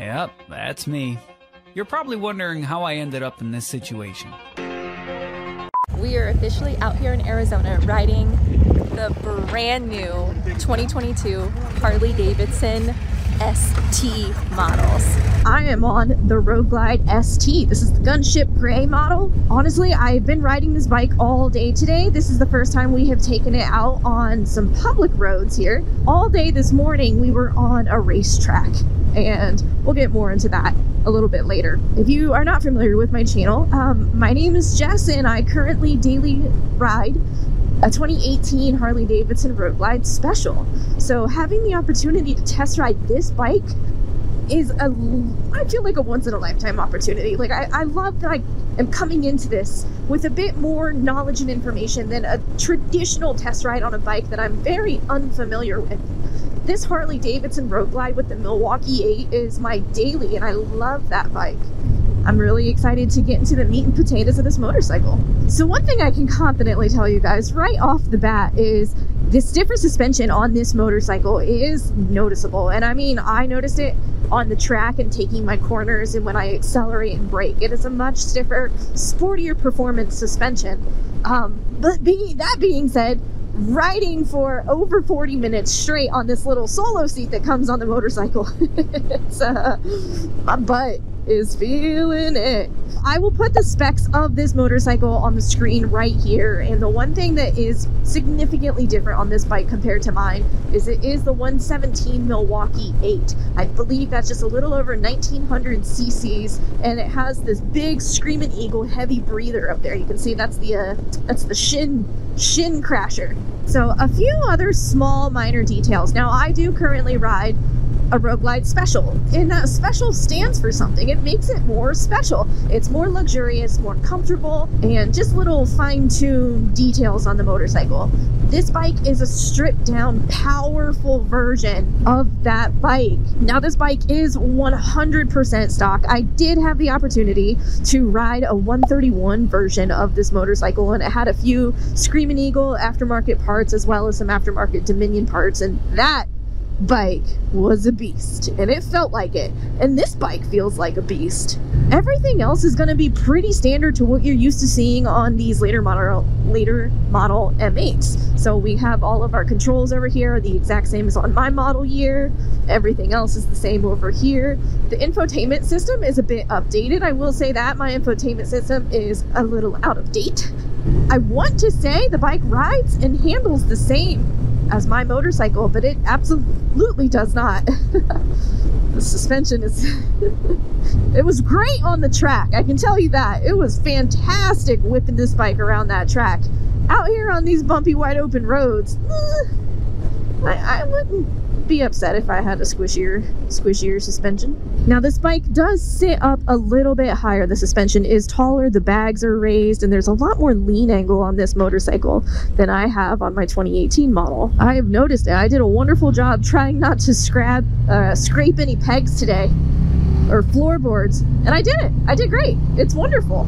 Yep, that's me. You're probably wondering how I ended up in this situation. We are officially out here in Arizona riding the brand new 2022 Harley-Davidson ST models. I am on the Road Glide ST. This is the Gunship Gray model. Honestly, I've been riding this bike all day today. This is the first time we have taken it out on some public roads here. All day this morning we were on a racetrack, and we'll get more into that a little bit later. If you are not familiar with my channel, my name is Jess and I currently daily ride a 2018 Harley-Davidson Road Glide Special. So having the opportunity to test ride this bike is I feel like a once-in-a-lifetime opportunity. Like, I love that I am coming into this with a bit more knowledge and information than a traditional test ride on a bike that I'm very unfamiliar with. This Harley-Davidson Road Glide with the Milwaukee 8 is my daily, and I love that bike. I'm really excited to get into the meat and potatoes of this motorcycle. So one thing I can confidently tell you guys right off the bat is the stiffer suspension on this motorcycle is noticeable. And I mean, I noticed it on the track and taking my corners and when I accelerate and brake. It is a much stiffer, sportier performance suspension. But that being said, riding for over 40 minutes straight on this little solo seat that comes on the motorcycle, it's my butt is feeling it. I will put the specs of this motorcycle on the screen right here, and the one thing that is significantly different on this bike compared to mine is it is the 117 Milwaukee 8. I believe that's just a little over 1900 cc's, and it has this big Screaming Eagle heavy breather up there. You can see that's the shin crasher. So a few other small minor details. Now I do currently ride a Road Glide Special, and that special stands for something. It makes it more special. It's more luxurious, more comfortable, and just little fine-tuned details on the motorcycle. This bike is a stripped down, powerful version of that bike. Now this bike is 100% stock. I did have the opportunity to ride a 131 version of this motorcycle, and it had a few Screaming Eagle aftermarket parts as well as some aftermarket Dominion parts, and that bike was a beast, and it felt like it. And this bike feels like a beast. Everything else is going to be pretty standard to what you're used to seeing on these later model M8s. So we have all of our controls over here, the exact same as on my model year. Everything else is the same over here. The infotainment system is a bit updated. I will say that my infotainment system is a little out of date. I want to say the bike rides and handles the same as my motorcycle, but it absolutely does not. The suspension is it was great on the track, I can tell you that. It was fantastic whipping this bike around that track. Out here on these bumpy wide open roads, I wouldn't be upset if I had a squishier suspension. Now this bike does sit up a little bit higher. The suspension is taller, the bags are raised, and there's a lot more lean angle on this motorcycle than I have on my 2018 model. I have noticed it. I did a wonderful job trying not to scrape any pegs today or floorboards, and I did it. I did great. It's wonderful.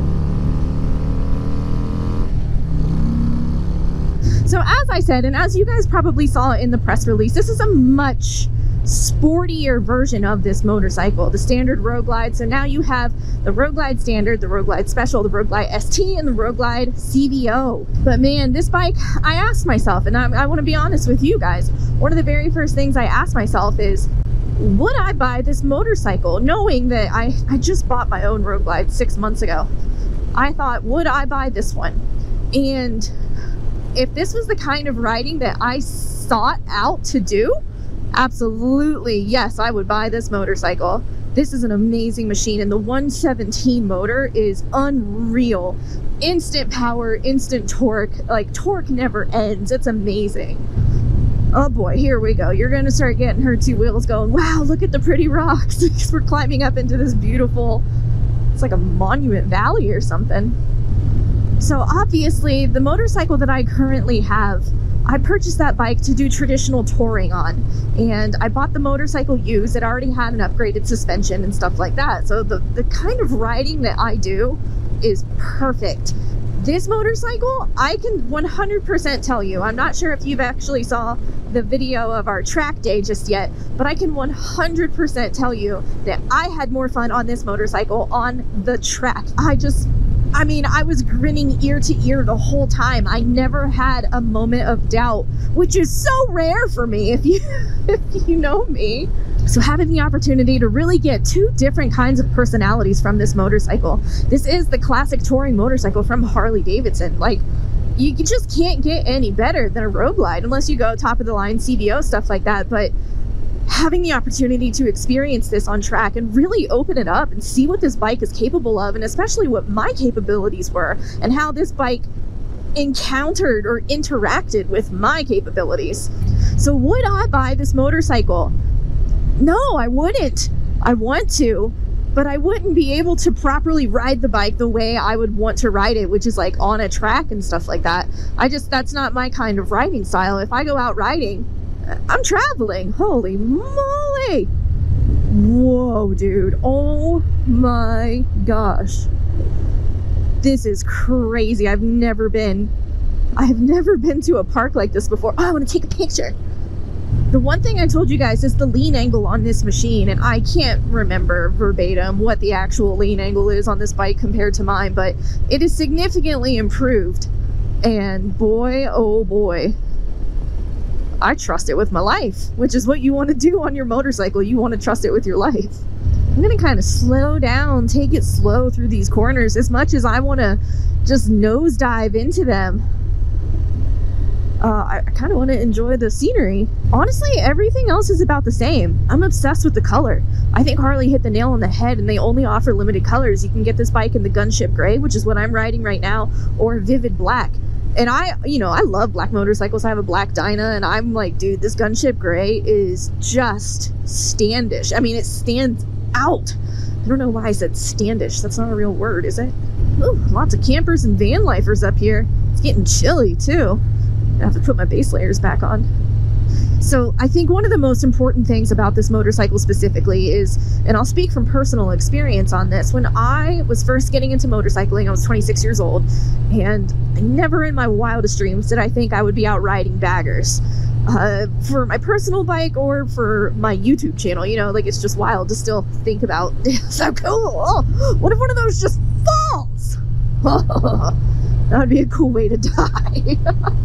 So as I said, and as you guys probably saw in the press release, this is a much sportier version of this motorcycle, the standard Road Glide. So now you have the Road Glide Standard, the Road Glide Special, the Road Glide ST, and the Road Glide CVO. But man, this bike, I asked myself, and I want to be honest with you guys, one of the very first things I asked myself is, would I buy this motorcycle? Knowing that I just bought my own Road Glide 6 months ago. I thought, would I buy this one? And if this was the kind of riding that I sought out to do, absolutely, yes, I would buy this motorcycle. This is an amazing machine, and the 117 motor is unreal. Instant power, instant torque, like torque never ends. It's amazing. Oh boy, here we go. You're gonna start getting her two wheels going, wow, look at the pretty rocks. Because we're climbing up into this beautiful, it's like a monument valley or something. So obviously the motorcycle that I currently have, I purchased that bike to do traditional touring on, and I bought the motorcycle used. It already had an upgraded suspension and stuff like that. So the kind of riding that I do is perfect. This motorcycle, I can 100% tell you, I'm not sure if you've actually saw the video of our track day just yet, but I can 100% tell you that I had more fun on this motorcycle on the track. I mean, I was grinning ear to ear the whole time. I never had a moment of doubt, which is so rare for me if you know me. So having the opportunity to really get two different kinds of personalities from this motorcycle. This is the classic touring motorcycle from Harley Davidson. Like, you just can't get any better than a Road Glide unless you go top of the line CVO, stuff like that. But having the opportunity to experience this on track and really open it up and see what this bike is capable of, and especially what my capabilities were and how this bike encountered or interacted with my capabilities. So would I buy this motorcycle? No, I wouldn't. I want to, but I wouldn't be able to properly ride the bike the way I would want to ride it, which is like on a track and stuff like that. That's not my kind of riding style. If I go out riding, I'm traveling. Holy moly. Whoa, dude. Oh my gosh. This is crazy. I've never been to a park like this before. Oh, I want to take a picture. The one thing I told you guys is the lean angle on this machine, and I can't remember verbatim what the actual lean angle is on this bike compared to mine, but it is significantly improved. And boy, oh boy, I trust it with my life, which is what you want to do on your motorcycle. You want to trust it with your life. I'm going to kind of slow down, take it slow through these corners as much as I want to just nosedive into them. I kind of want to enjoy the scenery. Honestly, everything else is about the same. I'm obsessed with the color. I think Harley hit the nail on the head, and they only offer limited colors. You can get this bike in the Gunship Gray, which is what I'm riding right now, or Vivid Black. And I love black motorcycles. I have a black Dyna, and I'm like, dude, this Gunship Gray is just standish. I mean, it stands out. I don't know why I said standish. That's not a real word, is it? Ooh, lots of campers and van lifers up here. It's getting chilly, too. I have to put my base layers back on. So I think one of the most important things about this motorcycle specifically is, and I'll speak from personal experience on this, when I was first getting into motorcycling, I was 26 years old, and never in my wildest dreams did I think I would be out riding baggers. For my personal bike or for my YouTube channel, you know, like, it's just wild to still think about. So cool. Oh, what if one of those just falls? That would be a cool way to die.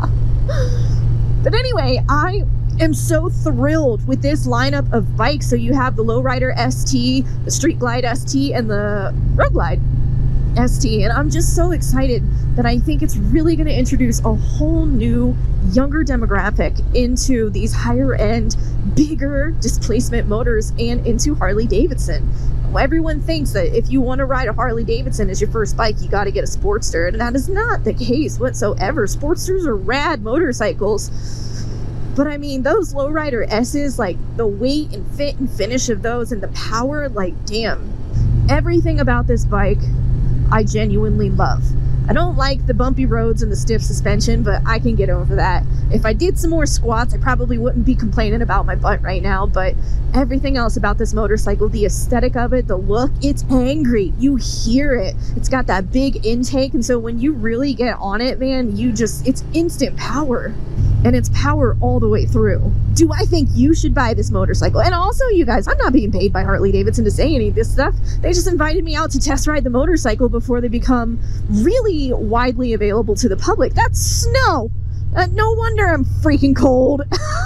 But anyway, I am so thrilled with this lineup of bikes. So you have the Lowrider ST, the Street Glide ST, and the Road Glide ST, and I'm just so excited that I think it's really going to introduce a whole new younger demographic into these higher end, bigger displacement motors and into Harley Davidson. Everyone thinks that if you want to ride a Harley Davidson as your first bike, you got to get a Sportster, and that is not the case whatsoever. Sportsters are rad motorcycles, but I mean, those Lowrider S's, like, the weight and fit and finish of those and the power, like, damn. Everything about this bike I genuinely love. I don't like the bumpy roads and the stiff suspension, but I can get over that. If I did some more squats, I probably wouldn't be complaining about my butt right now, but everything else about this motorcycle, the aesthetic of it, the look, it's angry. You hear it. It's got that big intake, and so when you really get on it, man, it's instant power. And it's power all the way through. Do I think you should buy this motorcycle? And also, you guys, I'm not being paid by Harley Davidson to say any of this stuff. They just invited me out to test ride the motorcycle before they become really widely available to the public. That's snow. No wonder I'm freaking cold.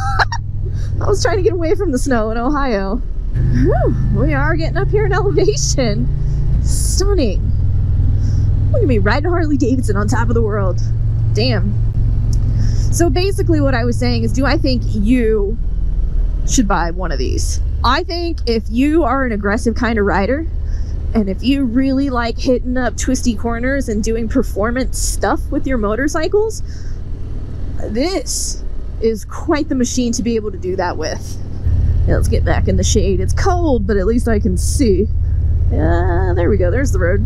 I was trying to get away from the snow in Ohio. Whew, we are getting up here in elevation. Stunning. Look at me riding Harley Davidson on top of the world. Damn. So basically what I was saying is, do I think you should buy one of these? I think if you are an aggressive kind of rider, and if you really like hitting up twisty corners and doing performance stuff with your motorcycles, this is quite the machine to be able to do that with. Yeah, let's get back in the shade. It's cold, but at least I can see. There we go. There's the road.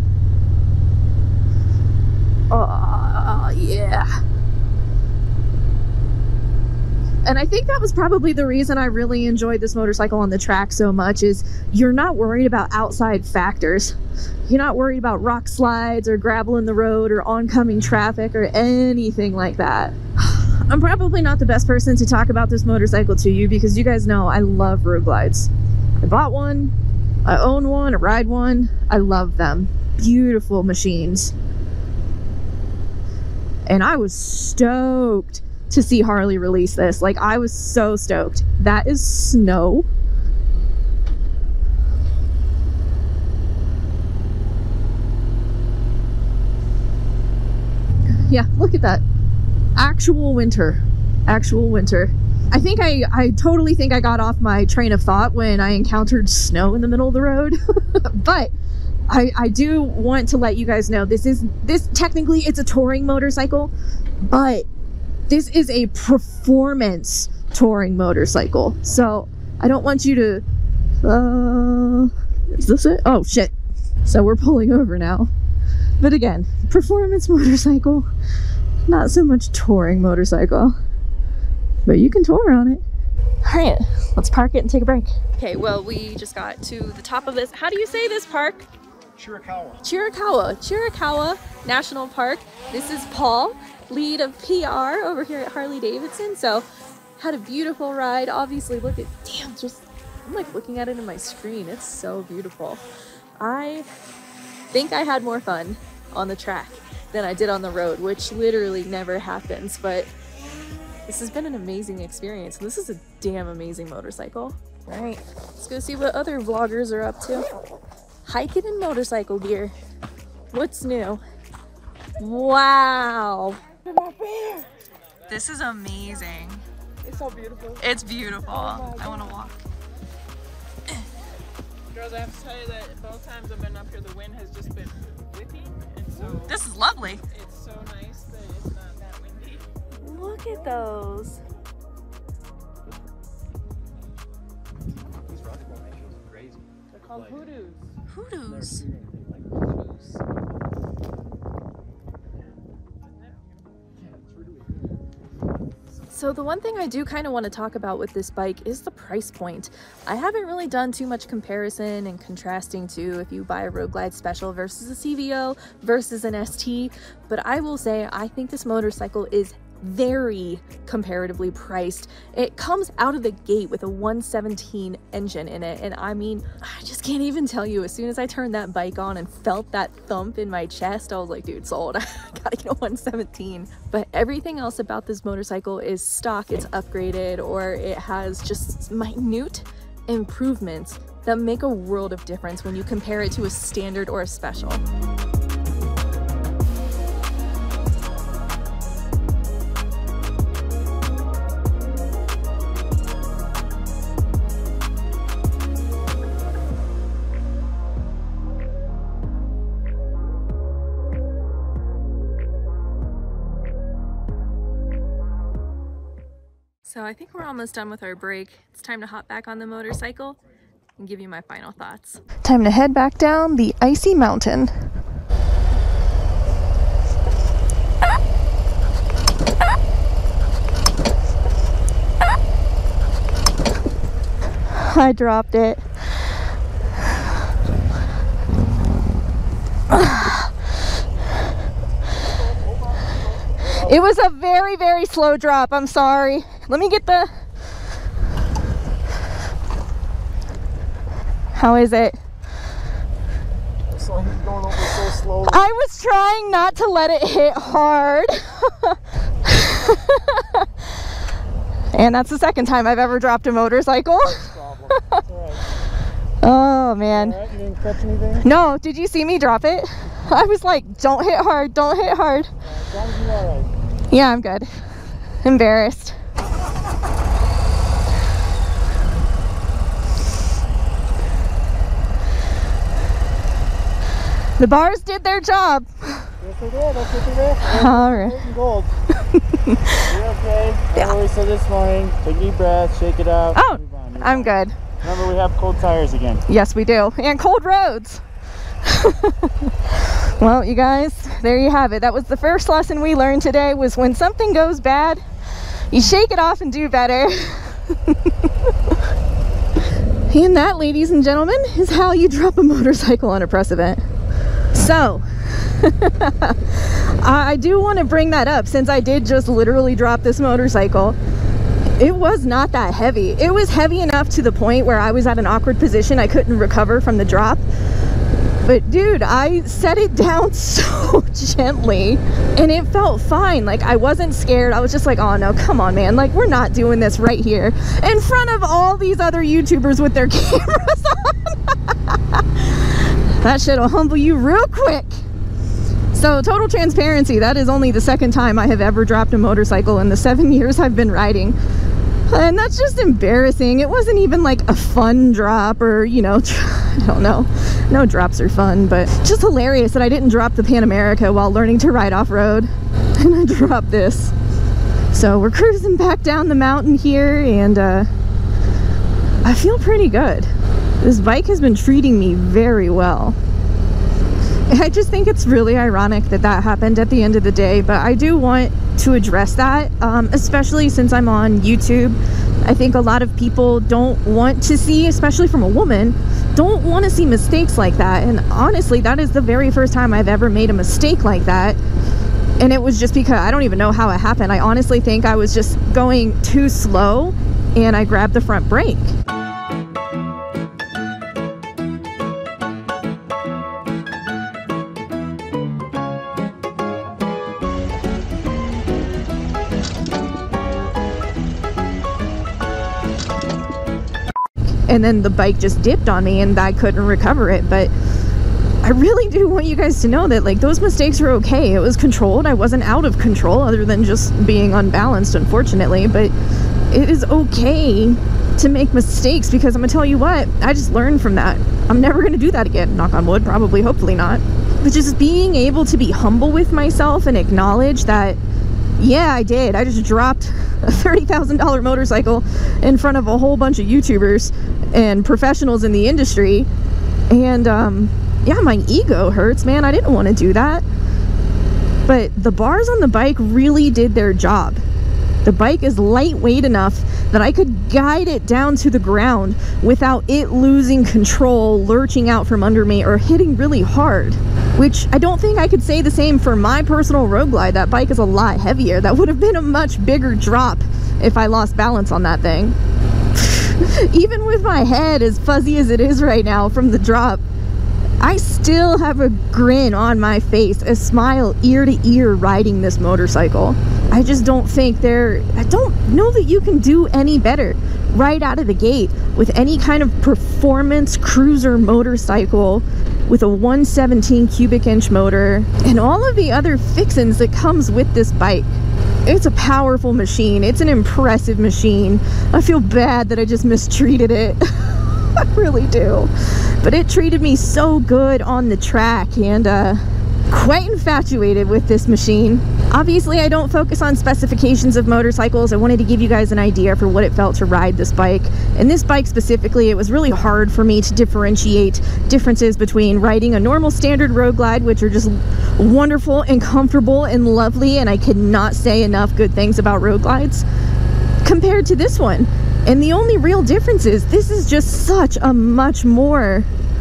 Oh, yeah. And I think that was probably the reason I really enjoyed this motorcycle on the track so much, is you're not worried about outside factors. You're not worried about rock slides or gravel in the road or oncoming traffic or anything like that. I'm probably not the best person to talk about this motorcycle to you, because you guys know I love Road Glides. I bought one, I own one, I ride one. I love them. Beautiful machines. And I was stoked to see Harley release this. Like, I was so stoked. That is snow. Yeah, look at that. Actual winter. Actual winter. I think I totally think I got off my train of thought when I encountered snow in the middle of the road. But I do want to let you guys know, this technically it's a touring motorcycle, but this is a performance touring motorcycle. So I don't want you to, is this it? Oh shit. So we're pulling over now. But again, performance motorcycle, not so much touring motorcycle, but you can tour on it. All right, let's park it and take a break. Okay, well, we just got to the top of this. How do you say this park? Chiricahua National Park. This is Paul, lead of PR over here at Harley Davidson. So had a beautiful ride. Obviously, look at, damn, just, I'm like looking at it in my screen. It's so beautiful. I think I had more fun on the track than I did on the road, which literally never happens, but this has been an amazing experience. This is a damn amazing motorcycle. All right, let's go see what other vloggers are up to. Hiking in motorcycle gear. What's new? Wow. This is amazing. It's so beautiful. It's beautiful. Oh, I want to walk. Girls, I have to tell you that both times I've been up here, the wind has just been whipping, and so This is lovely. it's so nice that it's not that windy. Look at those. These rock formations are crazy. They're called hoodoos. Hoodoos. Hoodoos. So the one thing I do kind of want to talk about with this bike is the price point. I haven't really done too much comparison and contrasting to if you buy a Road Glide Special versus a CVO versus an ST, but I will say I think this motorcycle is very comparatively priced. It comes out of the gate with a 117 engine in it, and I mean, I just can't even tell you, as soon as I turned that bike on and felt that thump in my chest, I was like, dude, sold. I gotta get a 117. But everything else about this motorcycle is stock, it's upgraded, or it has just minute improvements that make a world of difference when you compare it to a standard or a special. So I think we're almost done with our break. It's time to hop back on the motorcycle and give you my final thoughts. Time to head back down the icy mountain. I dropped it. It was a very, very slow drop. I'm sorry. Let me get the... How is it? It's like it's going over so slowly. I was trying not to let it hit hard. And that's the second time I've ever dropped a motorcycle. No problem. It's all right. Oh, man. All right, you didn't catch anything? No, did you see me drop it? I was like, don't hit hard, don't hit hard. As long as you're all right. Yeah, I'm good. Embarrassed. The bars did their job. Yes, they did. That's what they did. All right. Golden gold. You're okay. Yeah. I always said this morning, take a deep breath, shake it out. Oh, move on. You're I'm fine. good. Remember, we have cold tires again. Yes, we do. And cold roads. Well, you guys, there you have it. That was the first lesson we learned today, was when something goes bad, You shake it off and do better. And that, ladies and gentlemen, is how you drop a motorcycle on a press event. So, I do want to bring that up since I did just literally drop this motorcycle. It was not that heavy. It was heavy enough to the point where I was at an awkward position. I couldn't recover from the drop. But dude, I set it down so gently and it felt fine. Like, I wasn't scared. I was just like, oh no, come on, man. Like, we're not doing this right here in front of all these other YouTubers with their cameras on. That shit'll humble you real quick. So, total transparency, that is only the second time I have ever dropped a motorcycle in the 7 years I've been riding. And that's just embarrassing. It wasn't even like a fun drop or, you know, I don't know. No drops are fun, but just hilarious that I didn't drop the Pan America while learning to ride off-road. And I dropped this. So we're cruising back down the mountain here, and I feel pretty good. This bike has been treating me very well. I just think it's really ironic that that happened at the end of the day, but I do want to address that, especially since I'm on YouTube. I think a lot of people don't want to see, especially from a woman, don't want to see mistakes like that. And honestly, that is the very first time I've ever made a mistake like that. And it was just because I don't even know how it happened. I honestly think I was just going too slow and I grabbed the front brake. And then the bike just dipped on me and I couldn't recover it. But I really do want you guys to know that, like, those mistakes are okay. It was controlled. I wasn't out of control other than just being unbalanced, unfortunately. But it is okay to make mistakes, because I'm gonna tell you what, I just learned from that. I'm never gonna do that again, knock on wood, probably, hopefully not. But just being able to be humble with myself and acknowledge that, yeah, I did. I just dropped a $30,000 motorcycle in front of a whole bunch of YouTubers and professionals in the industry. And yeah, my ego hurts, man. I didn't want to do that. But the bars on the bike really did their job. The bike is lightweight enough that I could guide it down to the ground without it losing control, lurching out from under me, or hitting really hard. Which I don't think I could say the same for my personal Road Glide. That bike is a lot heavier. That would have been a much bigger drop if I lost balance on that thing. Even with my head as fuzzy as it is right now from the drop, I still have a grin on my face, a smile ear to ear riding this motorcycle. I just don't think I don't know that you can do any better right out of the gate with any kind of performance cruiser motorcycle with a 117 cubic inch motor and all of the other fixins that comes with this bike. It's a powerful machine. It's an impressive machine. I feel bad that I just mistreated it. I really do. But it treated me so good on the track, and quite infatuated with this machine. Obviously, I don't focus on specifications of motorcycles. I wanted to give you guys an idea for what it felt to ride this bike. And this bike specifically, it was really hard for me to differentiate differences between riding a normal standard Road Glide, which are just wonderful and comfortable and lovely, and I could not say enough good things about Road Glides, compared to this one. And the only real difference is this is just such a much more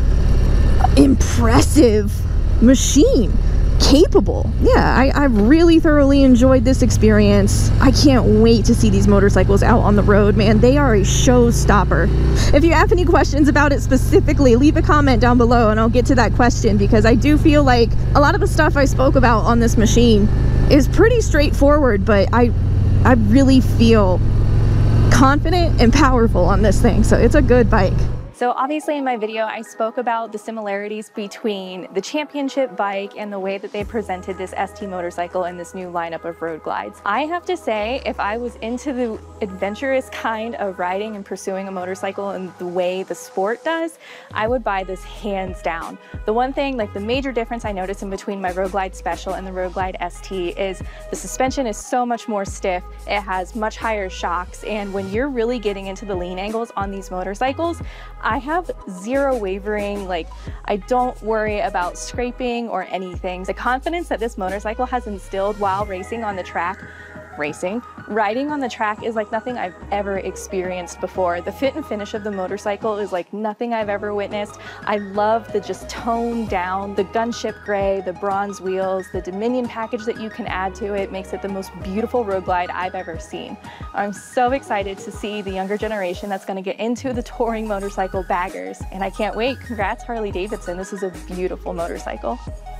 impressive machine. Capable. Yeah, I really thoroughly enjoyed this experience. I can't wait to see these motorcycles out on the road, man. They are a showstopper. If you have any questions about it specifically, leave a comment down below and I'll get to that question, because I do feel like a lot of the stuff I spoke about on this machine is pretty straightforward, but I really feel confident and powerful on this thing, so it's a good bike. So obviously in my video, I spoke about the similarities between the championship bike and the way that they presented this ST motorcycle in this new lineup of Road Glides. I have to say, if I was into the adventurous kind of riding and pursuing a motorcycle in the way the Sport does, I would buy this hands down. The one thing, like the major difference I noticed in between my Road Glide Special and the Road Glide ST is the suspension is so much more stiff. It has much higher shocks, and when you're really getting into the lean angles on these motorcycles, I have zero wavering. Like, I don't worry about scraping or anything. The confidence that this motorcycle has instilled while racing on the track, Riding on the track is like nothing I've ever experienced before. The fit and finish of the motorcycle is like nothing I've ever witnessed. I love the just toned down, the gunship gray, the bronze wheels, the Dominion package that you can add to it makes it the most beautiful road glide I've ever seen. I'm so excited to see the younger generation that's going to get into the touring motorcycle baggers, and I can't wait. Congrats, Harley Davidson. This is a beautiful motorcycle.